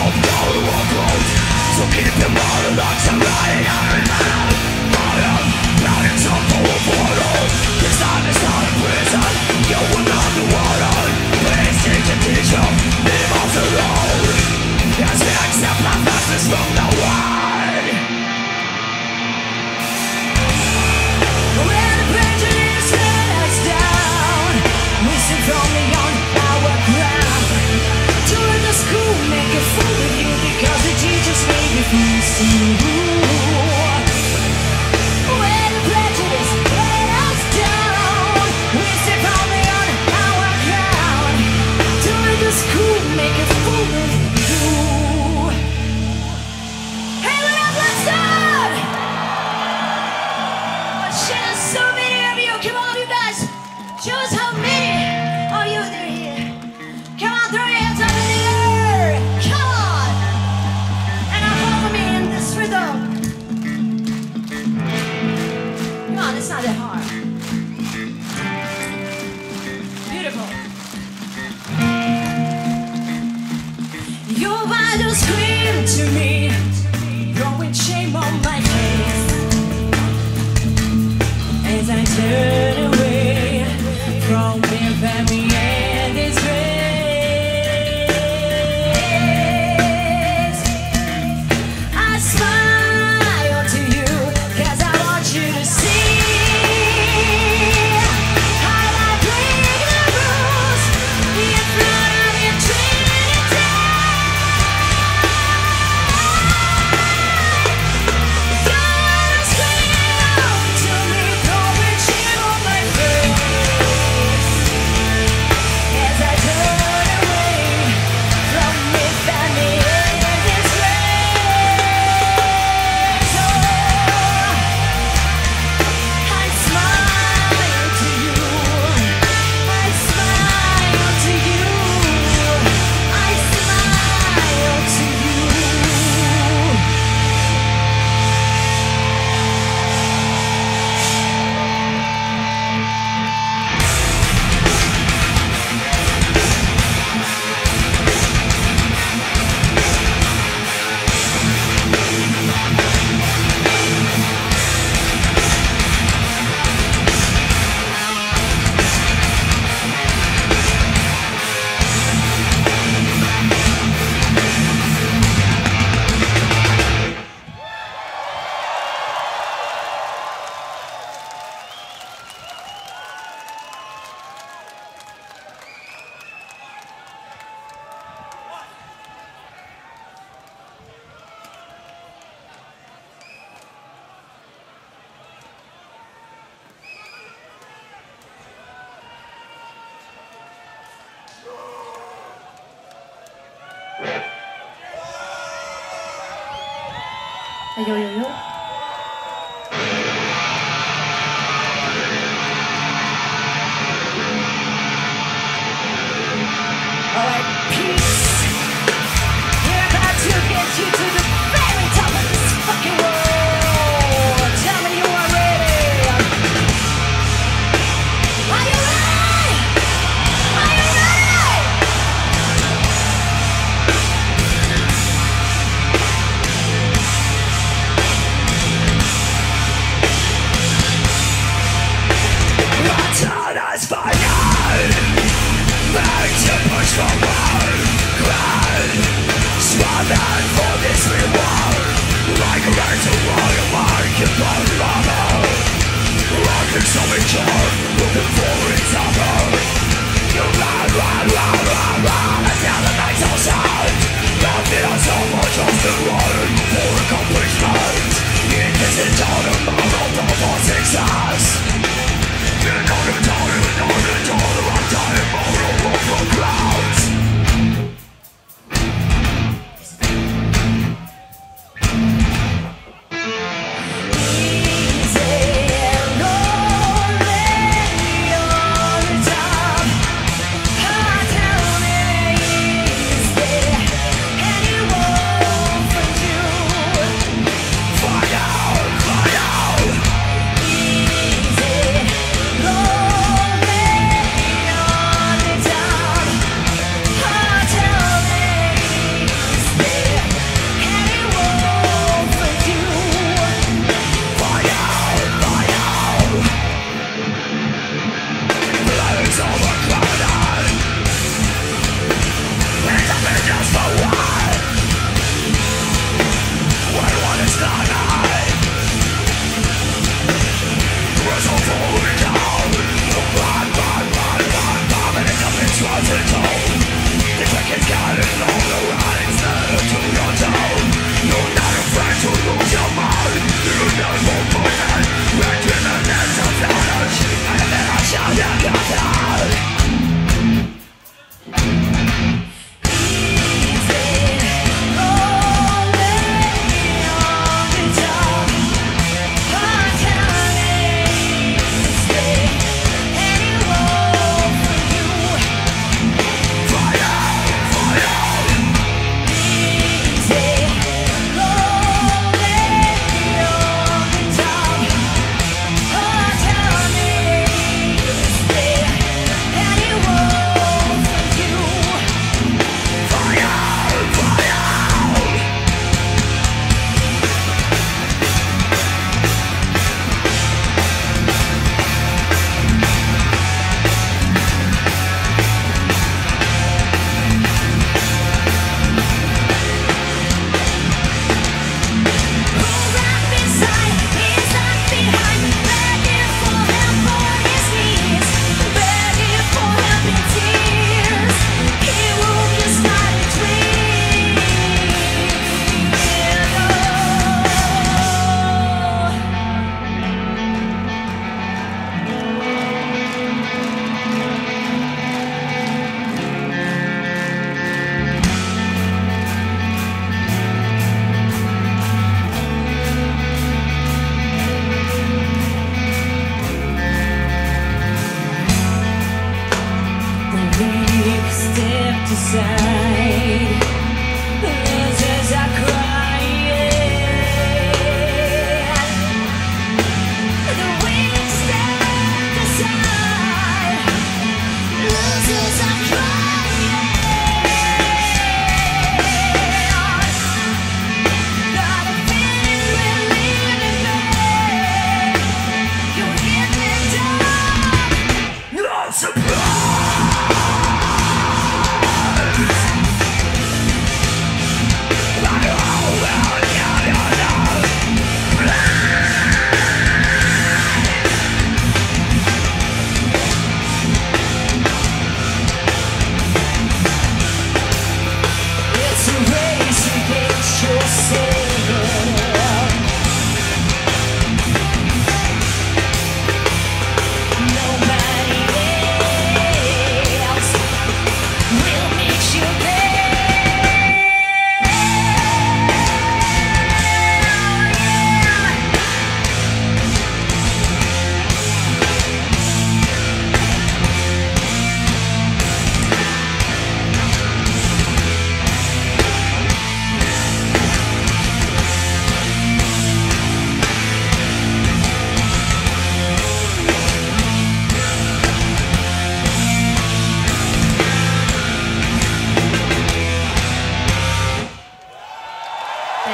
Yo, yo, yo. Alright, peace. We're about to get you to the very top of this fucking world. Tell me you are ready. Are you ready? Are you ready? Turn us fire. Make you push forward. Cry. Swaddling for this reward. Like a right to walk a mark upon rubber. Rocking something short. Looking for its other. You run, run, run, run, run until the night's all shut. Nothing on so much of the road for accomplishment. It isn't all the model for success.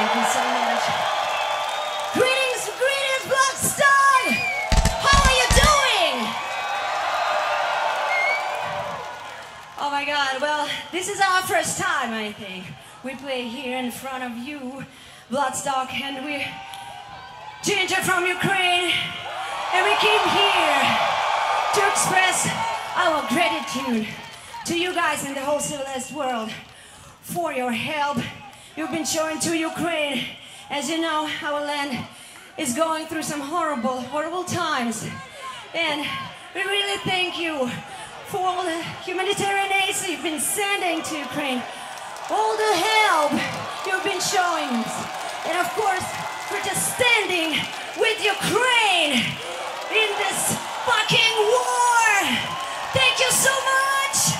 Thank you so much. Greetings, greetings, Bloodstock! How are you doing? Oh my God, well, this is our first time, I think. We play here in front of you, Bloodstock, and we're Ginger from Ukraine, and we came here to express our gratitude to you guys in the whole civilized world for your help you've been showing to Ukraine. As you know, our land is going through some horrible, horrible times. And we really thank you for all the humanitarian aid you've been sending to Ukraine, all the help you've been showing us. And of course, for just standing with Ukraine in this fucking war. Thank you so much.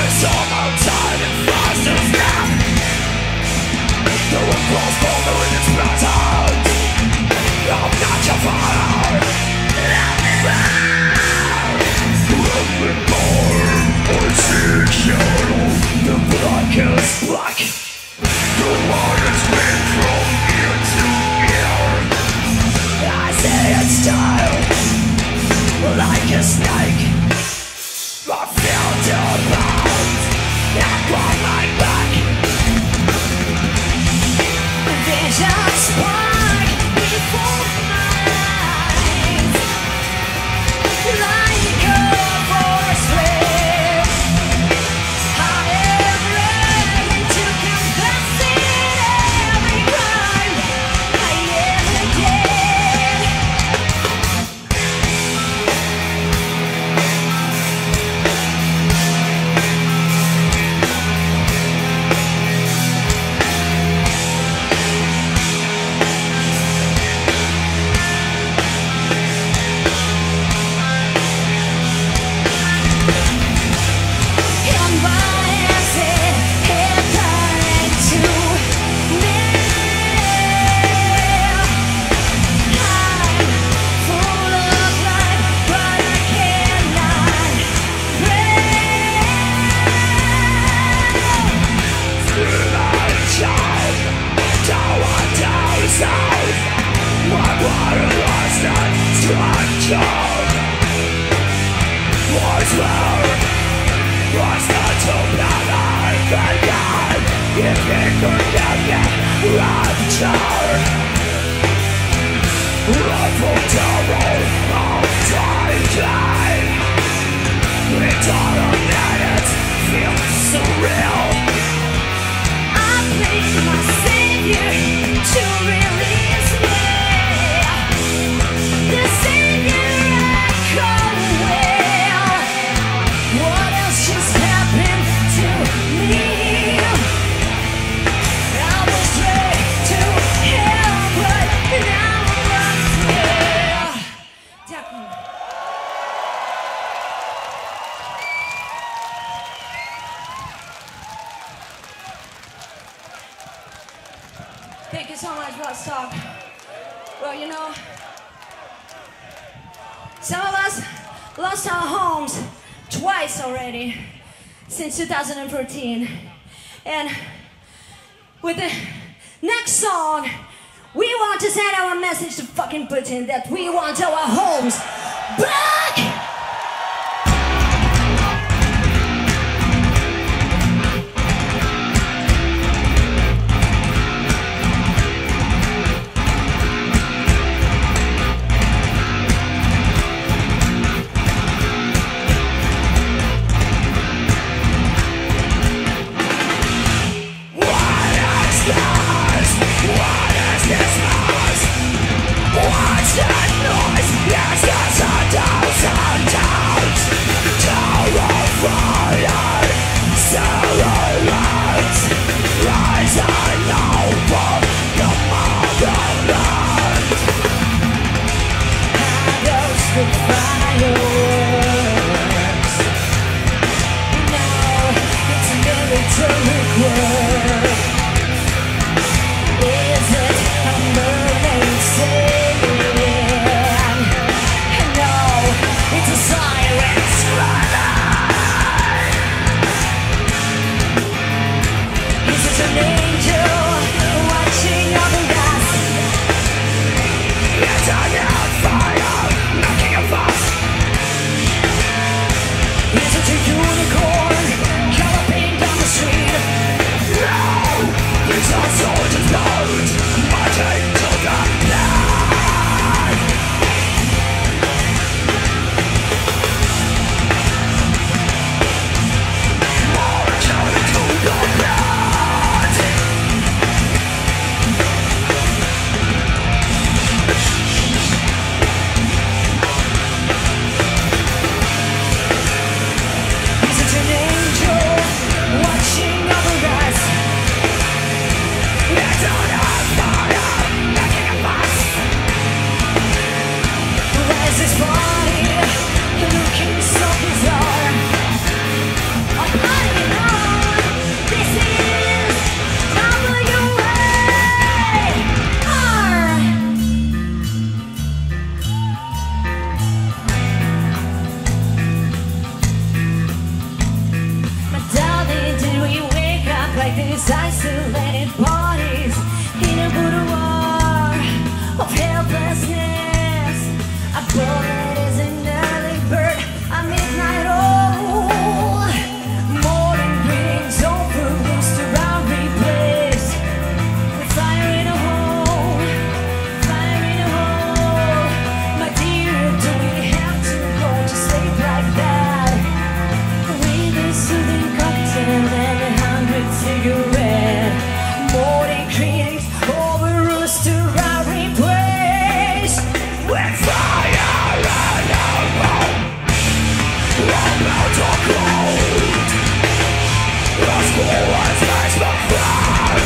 Thank you so much, Bloodstock. Well, you know, some of us lost our homes twice already since 2014. And with the next song, we want to send our message to fucking Putin that we want our homes back! Fire, knocking a fire. Born as an early bird, a midnight owl. Morning greetings over rooster round replace. With fire in a hole, fire in a hole. My dear, do we have to go to sleep like that? With a soothing cocktail and a 100 cigarette. Morning greetings over rooster round replace. With fire and a hole, about to cold. The school was nice but far.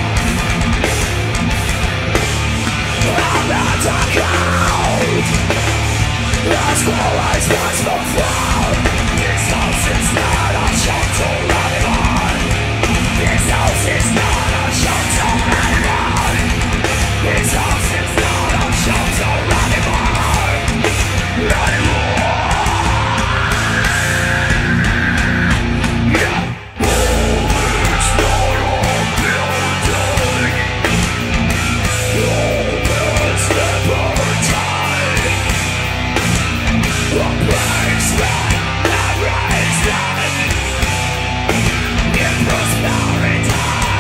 About to cold. The school was nice but far. This house is not a shelter anymore. This house is not a shelter anymore. This house is not a shelter anymore. Anymore. Yeah. Oh, it's not a building. Oh, it's never time. A place that never is done. In prosperity.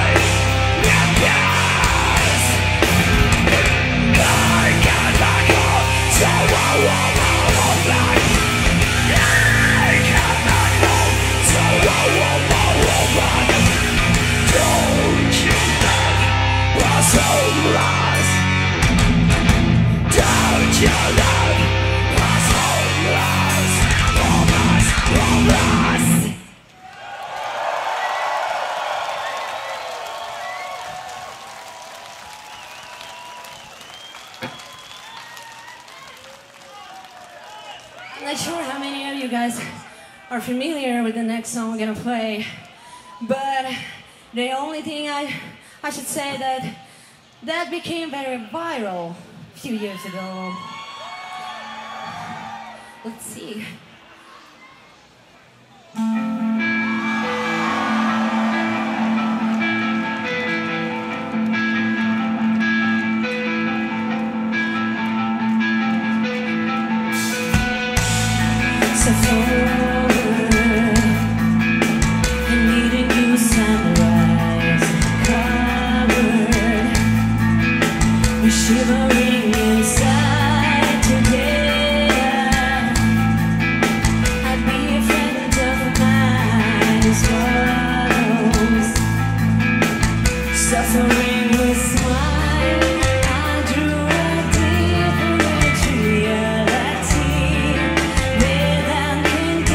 Yes. I can't back up, so I won't hold back. I can't back up, so I won't hold back. Don't you let us homeless. Don't you let us homeless. Homeless, homeless. I'm not sure how many of you guys are familiar with the next song I'm gonna play, but the only thing I should say that became very viral a few years ago. Let's see. So forward, I need a new sunrise covered. We're shivering inside together. I'd be a friend of mine, swallows, suffering with smile. I drew a different reality. With an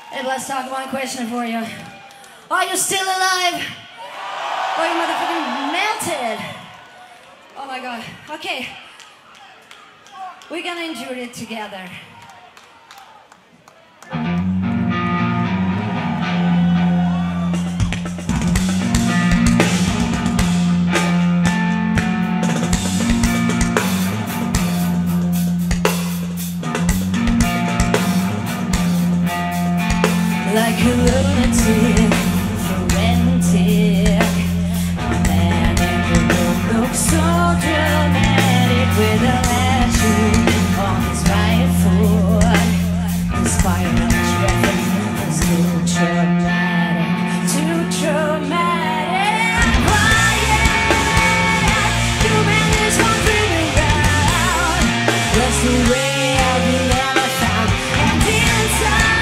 Hey, let's talk one question for you. Are you still alive? Or you motherfucking melted? Oh my god. Okay. We're gonna endure it together. Like a lunatic, frantic, a man in the room looks so dramatic with a latching on his right foot. The spiral traffic is too traumatic, too traumatic. Quiet, human is wandering around. That's the way I'll be never found. And inside.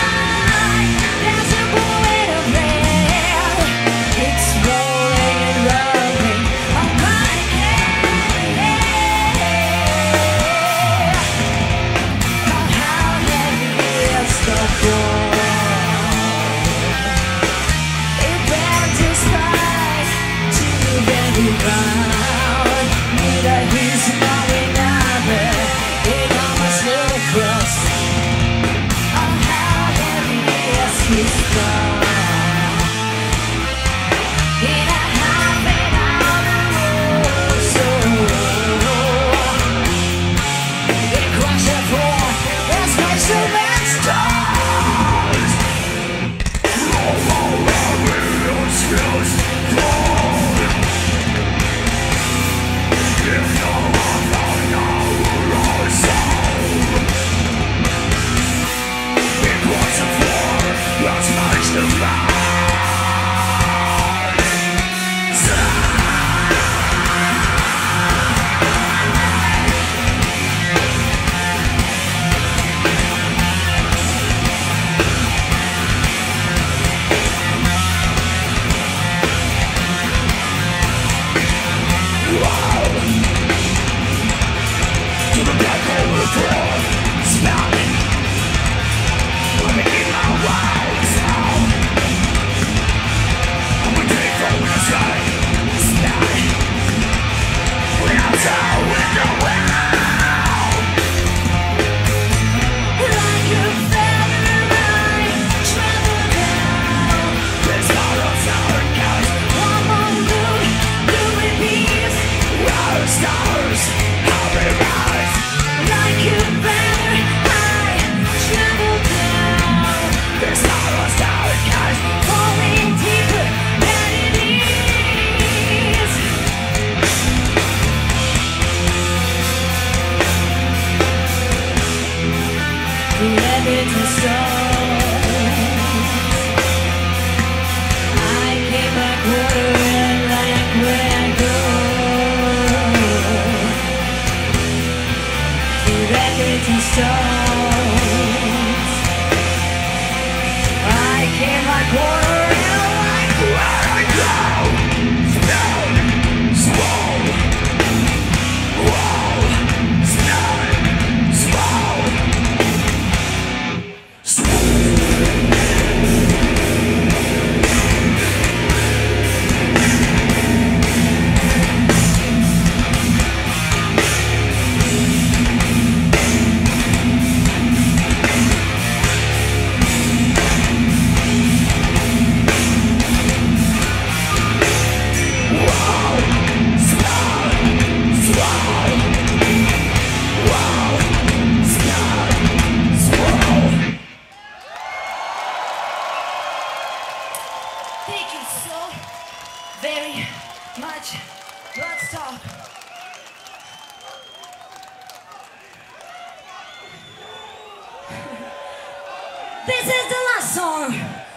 This is the last song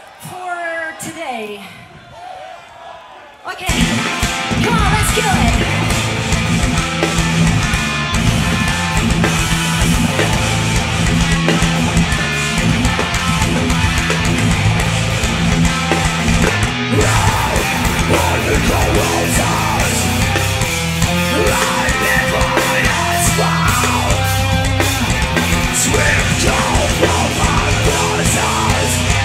for today. Okay, come on, let's kill it. Swift down from my brothers.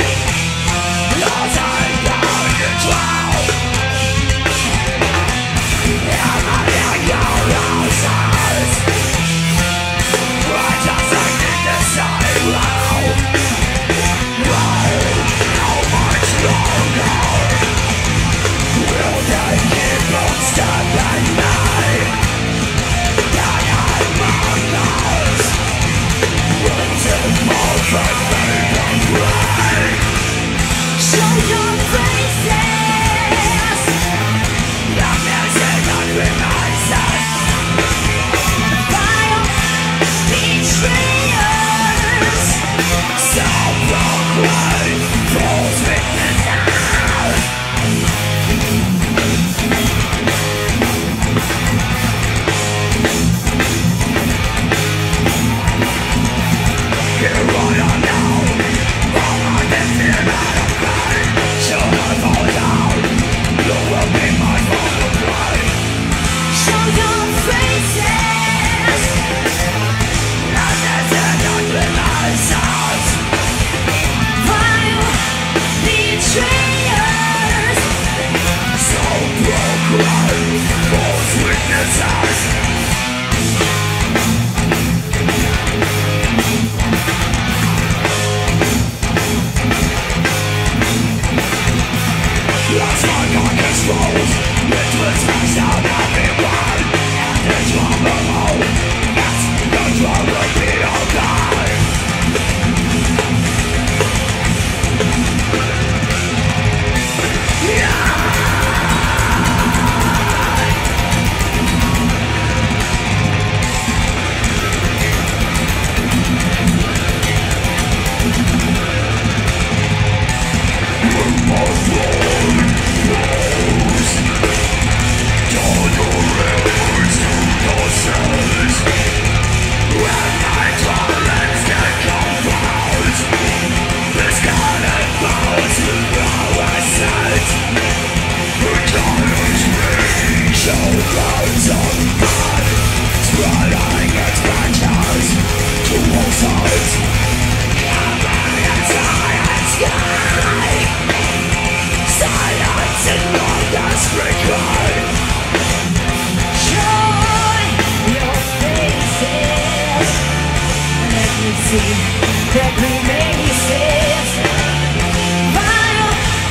That remains vile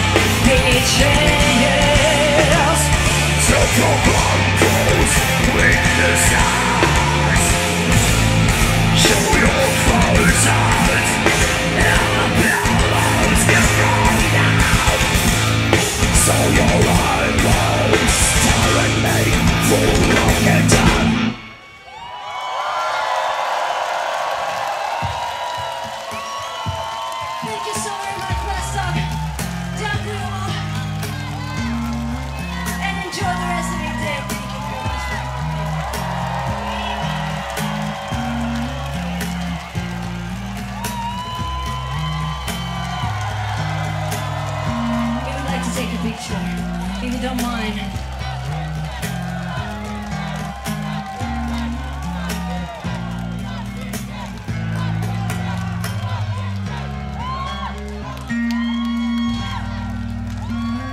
betrayals. So your uncles witnesses, show your frozen and the billows get wrong now. So your eyeballs telling me full of your time. Thank you so very much, Blastock. Dziękuję. And enjoy the rest of your day. Thank you very much. We would like to take a picture, if you don't mind.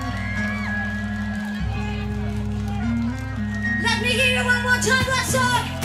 Let me hear you one more time, Blastock!